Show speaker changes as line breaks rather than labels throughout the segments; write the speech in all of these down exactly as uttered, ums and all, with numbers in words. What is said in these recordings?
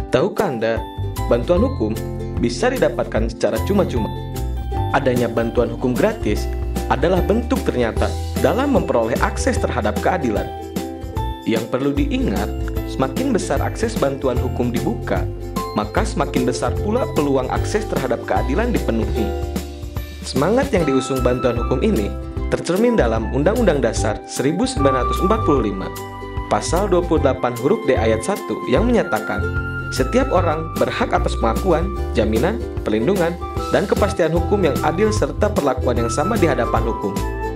Tahukah Anda, bantuan hukum bisa didapatkan secara cuma-cuma? Adanya bantuan hukum gratis adalah bentuk ternyata dalam memperoleh akses terhadap keadilan. Yang perlu diingat, semakin besar akses bantuan hukum dibuka, maka semakin besar pula peluang akses terhadap keadilan dipenuhi. Semangat yang diusung bantuan hukum ini tercermin dalam Undang-Undang Dasar seribu sembilan ratus empat puluh lima, Pasal dua puluh delapan huruf D ayat satu yang menyatakan, setiap orang berhak atas pengakuan, jaminan, perlindungan, dan kepastian hukum yang adil serta perlakuan yang sama di hadapan hukum.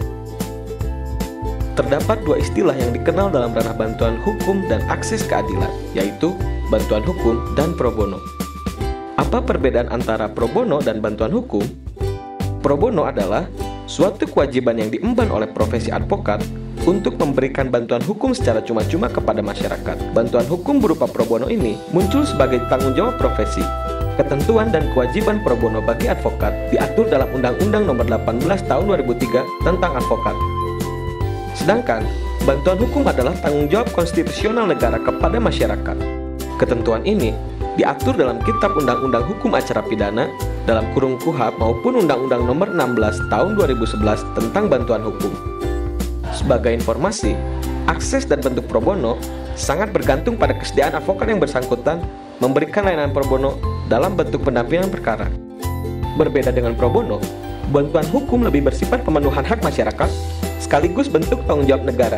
Terdapat dua istilah yang dikenal dalam ranah bantuan hukum dan akses keadilan, yaitu bantuan hukum dan pro bono. Apa perbedaan antara pro bono dan bantuan hukum? Pro bono adalah suatu kewajiban yang diemban oleh profesi advokat untuk memberikan bantuan hukum secara cuma-cuma kepada masyarakat. Bantuan hukum berupa pro bono ini muncul sebagai tanggung jawab profesi. Ketentuan dan kewajiban pro bono bagi advokat diatur dalam Undang-Undang Nomor delapan belas Tahun dua ribu tiga tentang advokat. Sedangkan, bantuan hukum adalah tanggung jawab konstitusional negara kepada masyarakat. Ketentuan ini diatur dalam Kitab Undang-Undang Hukum Acara Pidana dalam kurung KUHP maupun Undang-Undang Nomor enam belas Tahun dua ribu sebelas tentang bantuan hukum. Sebagai informasi, akses dan bentuk pro bono sangat bergantung pada kesediaan advokat yang bersangkutan memberikan layanan pro bono dalam bentuk pendampingan perkara. Berbeda dengan pro bono, bantuan hukum lebih bersifat pemenuhan hak masyarakat sekaligus bentuk tanggung jawab negara.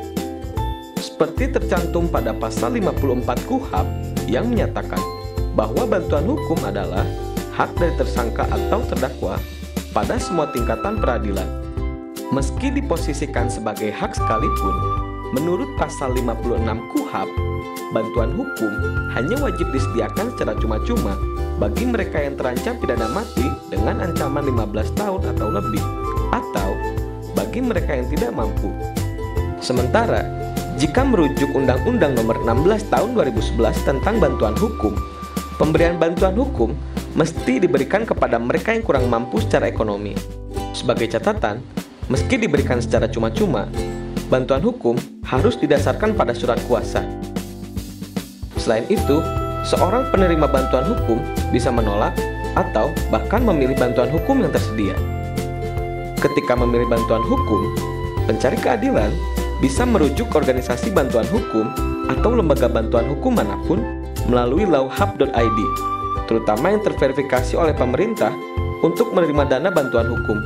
Seperti tercantum pada pasal lima puluh empat KUHP yang menyatakan bahwa bantuan hukum adalah hak dari tersangka atau terdakwa pada semua tingkatan peradilan. Meski diposisikan sebagai hak sekalipun, menurut pasal lima puluh enam KUHP, bantuan hukum hanya wajib disediakan secara cuma-cuma bagi mereka yang terancam pidana mati dengan ancaman lima belas tahun atau lebih, atau bagi mereka yang tidak mampu. Sementara, jika merujuk Undang-Undang Nomor enam belas Tahun dua ribu sebelas tentang bantuan hukum, pemberian bantuan hukum mesti diberikan kepada mereka yang kurang mampu secara ekonomi. Sebagai catatan, meski diberikan secara cuma-cuma, bantuan hukum harus didasarkan pada surat kuasa. Selain itu, seorang penerima bantuan hukum bisa menolak atau bahkan memilih bantuan hukum yang tersedia. Ketika memilih bantuan hukum, pencari keadilan bisa merujuk ke organisasi bantuan hukum atau lembaga bantuan hukum manapun melalui lawhab dot i d, terutama yang terverifikasi oleh pemerintah untuk menerima dana bantuan hukum.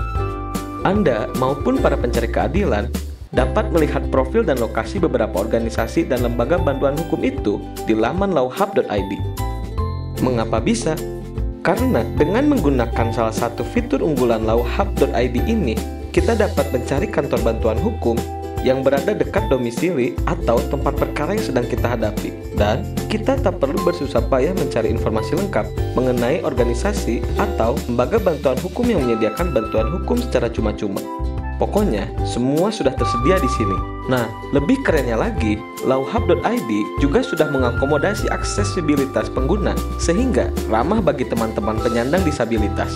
Anda maupun para pencari keadilan dapat melihat profil dan lokasi beberapa organisasi dan lembaga bantuan hukum itu di laman lawhab dot i d. Mengapa bisa? Karena dengan menggunakan salah satu fitur unggulan lawhab dot i d ini, kita dapat mencari kantor bantuan hukum yang berada dekat domisili atau tempat perkara yang sedang kita hadapi, dan kita tak perlu bersusah payah mencari informasi lengkap mengenai organisasi atau lembaga bantuan hukum yang menyediakan bantuan hukum secara cuma-cuma. Pokoknya, semua sudah tersedia di sini. Nah, lebih kerennya lagi, lawhab dot i d juga sudah mengakomodasi aksesibilitas pengguna sehingga ramah bagi teman-teman penyandang disabilitas.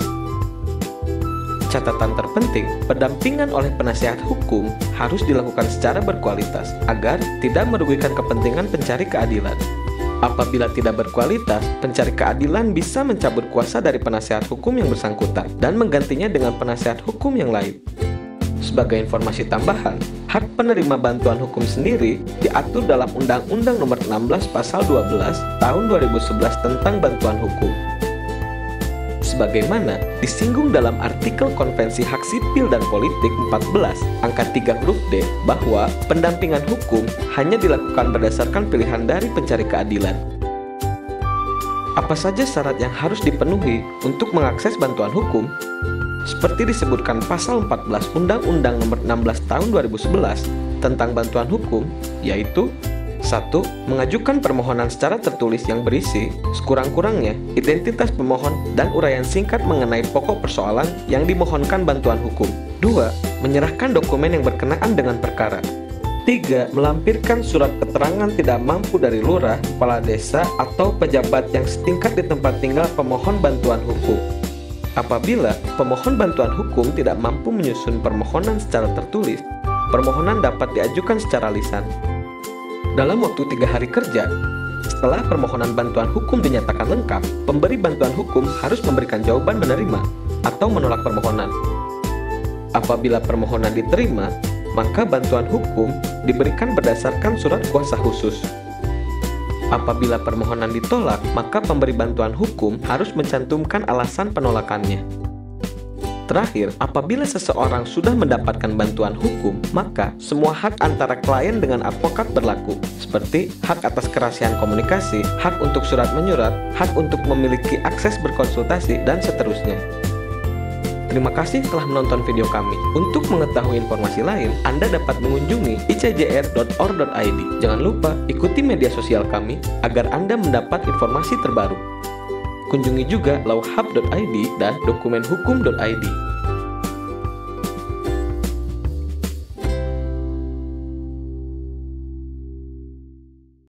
Catatan terpenting, pendampingan oleh penasihat hukum harus dilakukan secara berkualitas agar tidak merugikan kepentingan pencari keadilan. Apabila tidak berkualitas, pencari keadilan bisa mencabut kuasa dari penasihat hukum yang bersangkutan dan menggantinya dengan penasihat hukum yang lain. Sebagai informasi tambahan, hak penerima bantuan hukum sendiri diatur dalam Undang-Undang Nomor enam belas Pasal dua belas Tahun dua ribu sebelas tentang bantuan hukum. Sebagaimana disinggung dalam artikel Konvensi Hak Sipil dan Politik empat belas angka tiga huruf D bahwa pendampingan hukum hanya dilakukan berdasarkan pilihan dari pencari keadilan. Apa saja syarat yang harus dipenuhi untuk mengakses bantuan hukum? Seperti disebutkan pasal empat belas Undang-Undang Nomor enam belas Tahun dua ribu sebelas tentang bantuan hukum, yaitu satu. Mengajukan permohonan secara tertulis yang berisi sekurang-kurangnya identitas pemohon dan uraian singkat mengenai pokok persoalan yang dimohonkan bantuan hukum. Dua. Menyerahkan dokumen yang berkenaan dengan perkara. Tiga. Melampirkan surat keterangan tidak mampu dari lurah, kepala desa, atau pejabat yang setingkat di tempat tinggal pemohon bantuan hukum. Apabila pemohon bantuan hukum tidak mampu menyusun permohonan secara tertulis, permohonan dapat diajukan secara lisan. Dalam waktu tiga hari kerja, Setelah permohonan bantuan hukum dinyatakan lengkap, pemberi bantuan hukum harus memberikan jawaban menerima atau menolak permohonan. Apabila permohonan diterima, maka bantuan hukum diberikan berdasarkan surat kuasa khusus. Apabila permohonan ditolak, maka pemberi bantuan hukum harus mencantumkan alasan penolakannya. Terakhir, apabila seseorang sudah mendapatkan bantuan hukum, maka semua hak antara klien dengan advokat berlaku, seperti hak atas kerahasiaan komunikasi, hak untuk surat menyurat, hak untuk memiliki akses berkonsultasi, dan seterusnya. Terima kasih telah menonton video kami. Untuk mengetahui informasi lain, Anda dapat mengunjungi i c j r dot org dot i d. Jangan lupa ikuti media sosial kami agar Anda mendapat informasi terbaru. Kunjungi juga lawhub dot i d dan dokumenhukum dot i d.